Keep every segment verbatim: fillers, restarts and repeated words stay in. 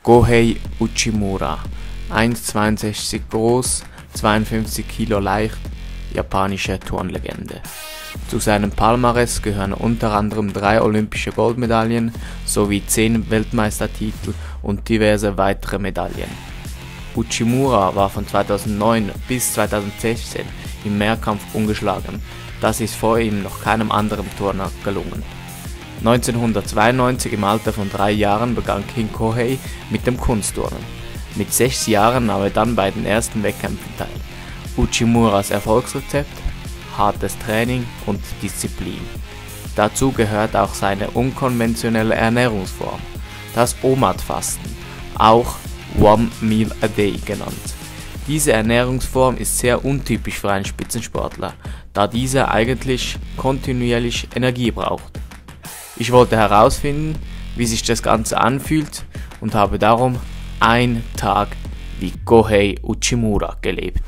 Kohei Uchimura, eins Komma zweiundsechzig groß, zweiundfünfzig Kilo leicht, japanische Turnlegende. Zu seinem Palmares gehören unter anderem drei olympische Goldmedaillen sowie zehn Weltmeistertitel und diverse weitere Medaillen. Uchimura war von zweitausendneun bis zweitausendsechzehn im Mehrkampf ungeschlagen, das ist vor ihm noch keinem anderen Turner gelungen. neunzehnhundertzweiundneunzig im Alter von drei Jahren begann King Kohei mit dem Kunstturnen. Mit sechs Jahren nahm er dann bei den ersten Wettkämpfen teil. Uchimuras Erfolgsrezept: hartes Training und Disziplin. Dazu gehört auch seine unkonventionelle Ernährungsform, das Omat-Fasten, auch One Meal a Day genannt. Diese Ernährungsform ist sehr untypisch für einen Spitzensportler, da dieser eigentlich kontinuierlich Energie braucht. Ich wollte herausfinden, wie sich das Ganze anfühlt und habe darum einen Tag wie Kohei Uchimura gelebt.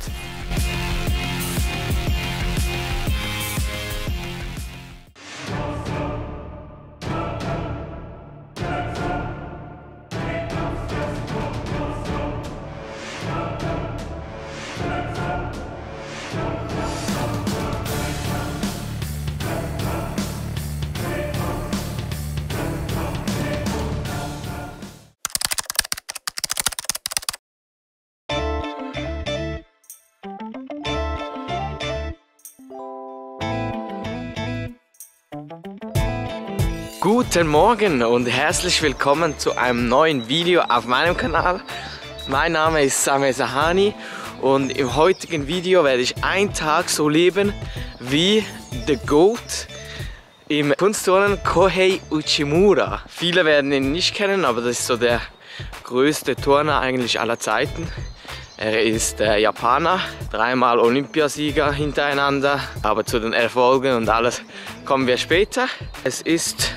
Guten Morgen und herzlich willkommen zu einem neuen Video auf meinem Kanal. Mein Name ist Sameh Sahani und im heutigen Video werde ich einen Tag so leben wie The Goat im Kunstturnen Kohei Uchimura. Viele werden ihn nicht kennen, aber das ist so der größte Turner eigentlich aller Zeiten. Er ist äh, Japaner, dreimal Olympiasieger hintereinander, aber zu den Erfolgen und alles kommen wir später. Es ist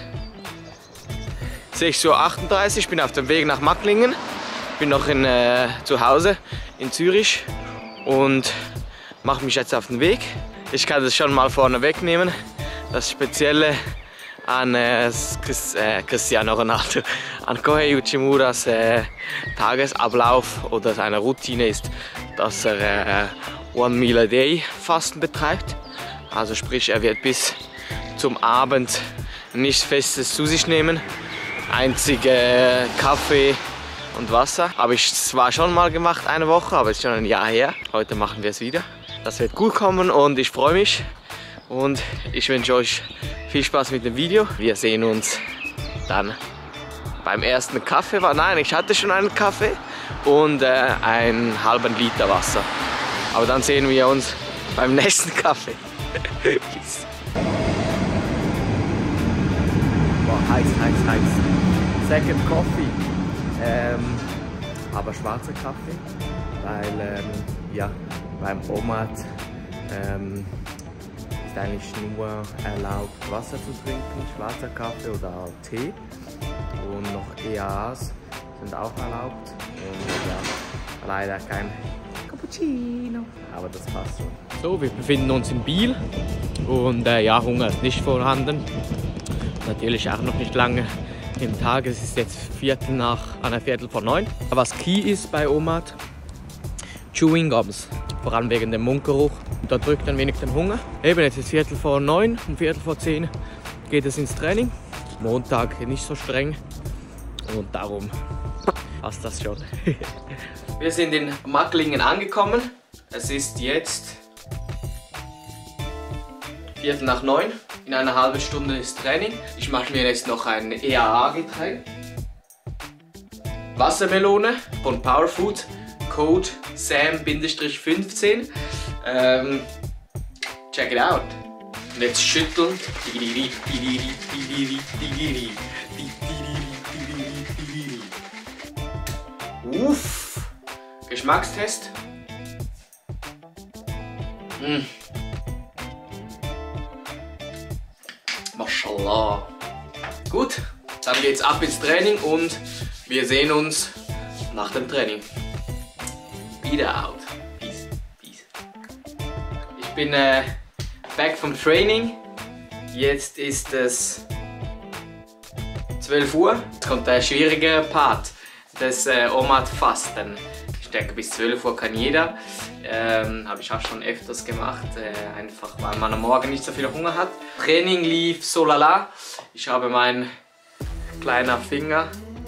sechs Uhr achtunddreißig, ich bin auf dem Weg nach Macklingen, bin noch in, äh, zu Hause in Zürich und mache mich jetzt auf den Weg. Ich kann das schon mal vorne wegnehmen. Das Spezielle an äh, Cristiano Ronaldo, an Kohei Uchimuras äh, Tagesablauf oder seine Routine ist, dass er äh, One Meal a Day Fasten betreibt. Also sprich, er wird bis zum Abend nichts Festes zu sich nehmen. Einzig äh, Kaffee und Wasser. Habe ich zwar schon mal gemacht, eine Woche, aber es ist schon ein Jahr her. Heute machen wir es wieder. Das wird gut kommen und ich freue mich. Und ich wünsche euch viel Spaß mit dem Video. Wir sehen uns dann beim ersten Kaffee. Nein, ich hatte schon einen Kaffee und äh, einen halben Liter Wasser. Aber dann sehen wir uns beim nächsten Kaffee. Peace. Boah, heiß, heiß, heiß. Second Coffee, ähm, aber schwarzer Kaffee, weil ähm, ja, beim Omat ähm, ist eigentlich nur erlaubt Wasser zu trinken, schwarzer Kaffee oder Tee, und noch E A As sind auch erlaubt und ja, leider kein Cappuccino, aber das passt schon. So, wir befinden uns in Biel und äh, ja, Hunger ist nicht vorhanden, natürlich auch noch nicht lange im Tag. Es ist jetzt Viertel nach einer Viertel vor neun. Was key ist bei Omat, Chewing Gums, vor allem wegen dem Mundgeruch. Da drückt ein wenig den Hunger. Eben, jetzt ist Viertel vor neun, um Viertel vor zehn geht es ins Training. Montag nicht so streng und darum passt das schon. Wir sind in Macklingen angekommen. Es ist jetzt Viertel nach neun. In einer halben Stunde ist Training. Ich mache mir jetzt noch ein E A A-Getränk. Wassermelone von Powerfood, Code Sam fünfzehn. Ähm, check it out. Und jetzt schütteln. Uff. Geschmackstest. Mm. Mashallah. Gut, dann geht's ab ins Training und wir sehen uns nach dem Training. Wieder out. Peace, peace. Ich bin äh, back vom Training. Jetzt ist es zwölf Uhr. Jetzt kommt der schwierige Part. das äh, Omat-Fasten. Ich denke, bis zwölf Uhr kann jeder. Ähm, Habe ich auch schon öfters gemacht, äh, einfach weil man am Morgen nicht so viel Hunger hat. Training lief so lala. Ich habe meinen kleinen Finger,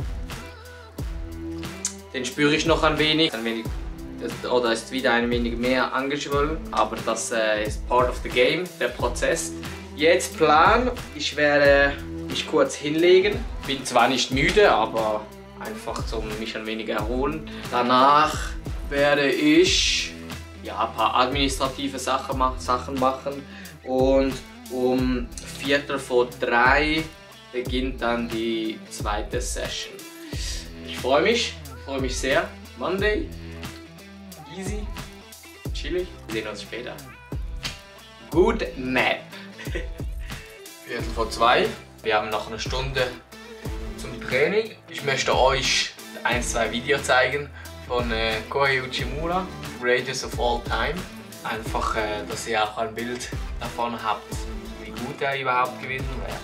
den spüre ich noch ein wenig, ein wenig oder ist wieder ein wenig mehr angeschwollen, aber das äh, ist part of the game, der Prozess. Jetzt Plan, ich werde mich kurz hinlegen, bin zwar nicht müde, aber einfach zum mich ein wenig erholen. Danach werde ich ja, ein paar administrative Sachen machen und um Viertel vor drei beginnt dann die zweite Session. Ich freue mich, freue mich sehr. Monday, easy, chillig. Wir sehen uns später. Good nap. Viertel vor zwei. Wir haben noch eine Stunde zum Training. Ich möchte euch ein, zwei Videos zeigen von äh, Kohei Uchimura, Greatest of All Time. Einfach, äh, dass ihr auch ein Bild davon habt, wie gut er überhaupt gewesen wäre.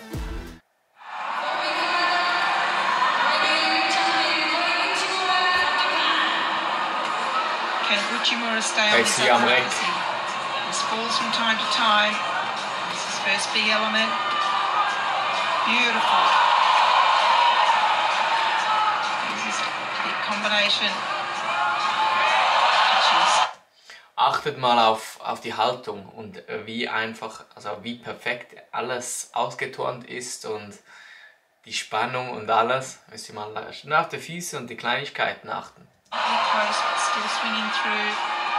Can Uchimura stay on his am Reck. This falls from time to time. This is first big element. Beautiful. This is a big combination. Achtet mal auf, auf die Haltung und wie einfach, also wie perfekt alles ausgeturnt ist und die Spannung und alles. Müsst ihr mal nur auf die Füße und die Kleinigkeiten achten. Close, but still swinging through.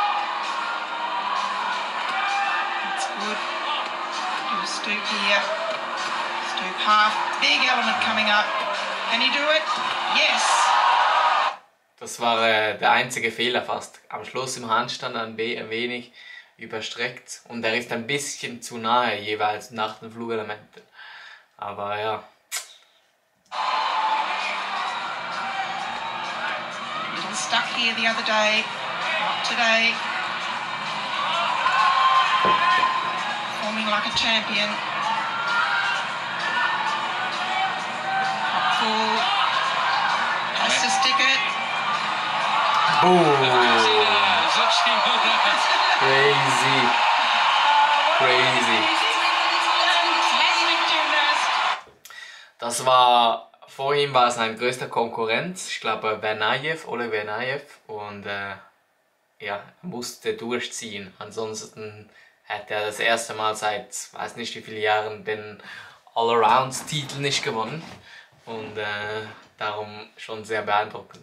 That's good. Do a stoop here. Stoop half. Big element coming up. Can you do it? Yes! Das war äh, der einzige Fehler fast. Am Schluss im Handstand ein, ein wenig überstreckt und er ist ein bisschen zu nahe jeweils nach den Flugelementen. Aber ja. Little stuck here the other day, not today. Performing like a champion. Up full. Has to stick it. Boom! Crazy. Crazy. Das war, vor ihm war sein größter Konkurrent, ich glaube Vernayev, Oleg Vernayev, und äh, ja, er musste durchziehen. Ansonsten hätte er das erste Mal seit, weiß nicht wie viele Jahren, den All-Around-Titel nicht gewonnen und äh, darum schon sehr beeindruckend.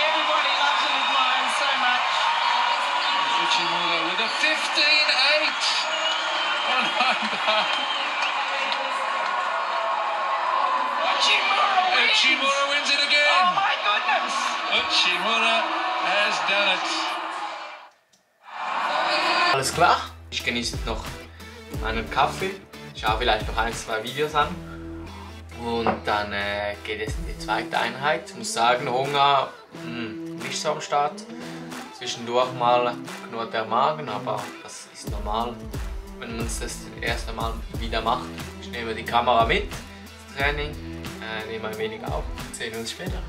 Uchimura with a fifteen eight on Honda. Uchimura wins! Uchimura wins it again! Oh my goodness! Uchimura has done it. Alles klar, ich genieße noch einen Kaffee, schaue vielleicht noch ein, zwei Videos an und dann äh, geht es in die zweite Einheit. Ich muss sagen, Hunger mh, nicht so am Start. Zwischendurch mal knurrt der Magen, aber das ist normal, wenn man es das erste Mal wieder macht. Ich nehme die Kamera mit, das Training, äh, nehme ein wenig auf. Sehen uns später.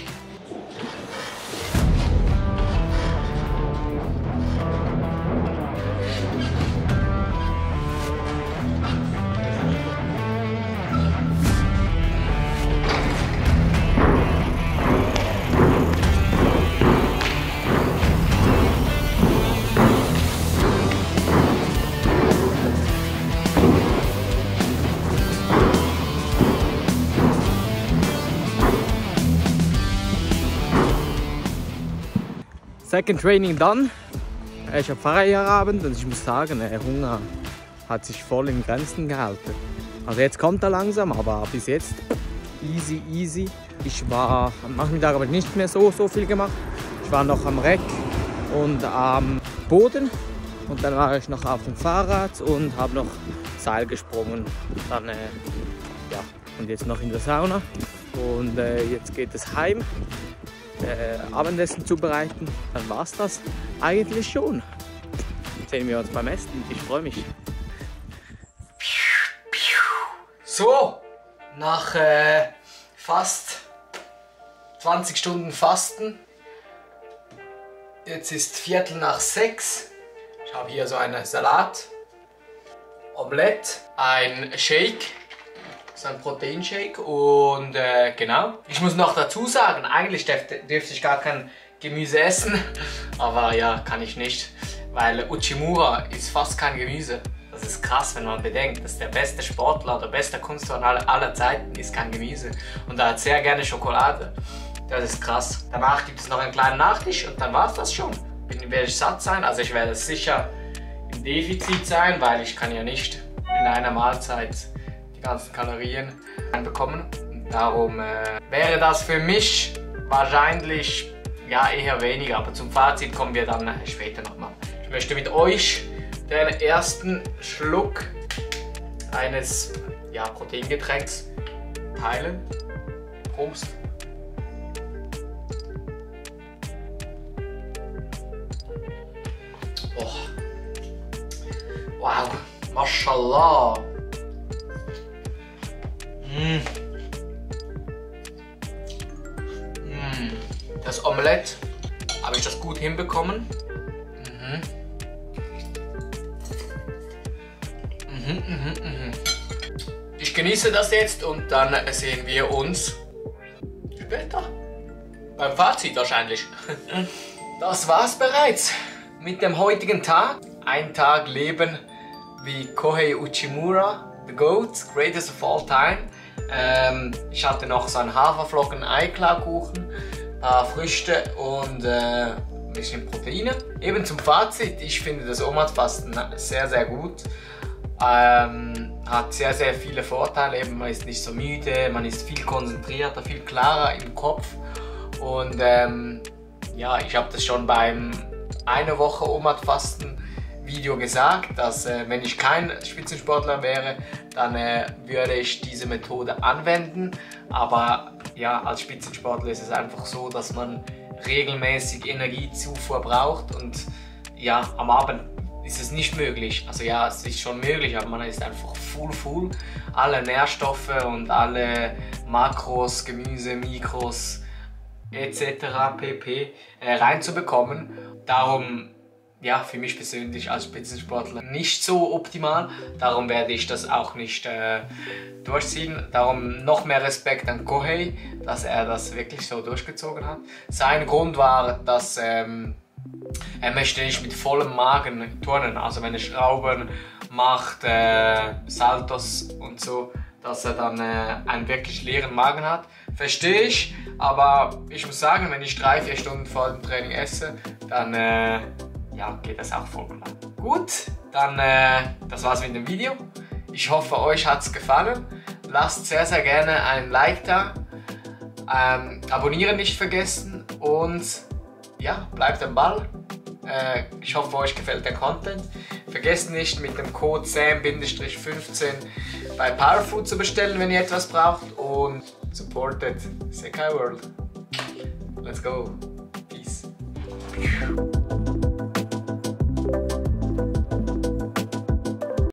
Second Training done. Ich habe Feierabend und ich muss sagen, der Hunger hat sich voll in Grenzen gehalten. Also jetzt kommt er langsam, aber bis jetzt easy, easy. Ich war am Nachmittag aber nicht mehr so, so viel gemacht. Ich war noch am Reck und am Boden und dann war ich noch auf dem Fahrrad und habe noch Seil gesprungen. Dann, äh, ja, und jetzt noch in der Sauna und äh, jetzt geht es heim. Äh, Abendessen zubereiten, dann war es das eigentlich schon. Sehen wir uns beim Essen, ich freue mich. So, nach äh, fast zwanzig Stunden Fasten. Jetzt ist Viertel nach sechs. Ich habe hier so einen Salat, Omelette, ein Shake, so ein Proteinshake und äh, genau. Ich muss noch dazu sagen, eigentlich dürfte, dürfte ich gar kein Gemüse essen, aber ja, kann ich nicht, weil Uchimura ist fast kein Gemüse. Das ist krass, wenn man bedenkt, dass der beste Sportler, der beste Kunstler aller, aller Zeiten ist kein Gemüse und er hat sehr gerne Schokolade. Das ist krass. Danach gibt es noch einen kleinen Nachtisch und dann war es das schon. Bin, werde ich satt sein, also ich werde sicher im Defizit sein, weil ich kann ja nicht in einer Mahlzeit die ganzen Kalorien einbekommen. Und darum äh, wäre das für mich wahrscheinlich ja, eher weniger, aber zum Fazit kommen wir dann später nochmal. Ich möchte mit euch den ersten Schluck eines ja, Proteingetränks teilen. Prost! Oh. Wow, Mashallah! Mm. Mm. Das Omelette, habe ich das gut hinbekommen? Mhm. Mhm, mhm, mhm. Ich genieße das jetzt und dann sehen wir uns später. Beim Fazit wahrscheinlich. Das war's bereits mit dem heutigen Tag. Ein Tag leben wie Kohei Uchimura, the GOAT, greatest of all time. Ähm, ich hatte noch so einen Haferflocken Eiklarkuchen, ein paar Früchte und äh, ein bisschen Proteine. Eben zum Fazit, ich finde das Omad-Fasten sehr, sehr gut. Ähm, hat sehr, sehr viele Vorteile. Eben, man ist nicht so müde, man ist viel konzentrierter, viel klarer im Kopf. Und ähm, ja, ich habe das schon beim eine Woche Omad-Fasten Video gesagt, dass äh, wenn ich kein Spitzensportler wäre, dann äh, würde ich diese Methode anwenden. Aber ja, als Spitzensportler ist es einfach so, dass man regelmäßig Energiezufuhr braucht und ja, am Abend ist es nicht möglich. Also ja, es ist schon möglich, aber man ist einfach full, full. Alle Nährstoffe und alle Makros, Gemüse, Mikros et cetera pp. Äh, reinzubekommen. Darum, ja, für mich persönlich als Spitzensportler nicht so optimal. Darum werde ich das auch nicht äh, durchziehen. Darum noch mehr Respekt an Kohei, dass er das wirklich so durchgezogen hat. Sein Grund war, dass ähm, er möchte nicht mit vollem Magen turnen. Also wenn er Schrauben macht, äh, Saltos und so, dass er dann äh, einen wirklich leeren Magen hat. Verstehe ich, aber ich muss sagen, wenn ich drei, vier Stunden vor dem Training esse, dann äh, ja, geht das auch voll klar. Gut, dann äh, das war's mit dem Video. Ich hoffe, euch hat es gefallen. Lasst sehr, sehr gerne ein Like da. Ähm, abonnieren nicht vergessen und ja, bleibt am Ball. Äh, ich hoffe, euch gefällt der Content. Vergesst nicht, mit dem Code Sam fünfzehn bei Powerfood zu bestellen, wenn ihr etwas braucht. Und supportet Sekai World. Let's go. Peace.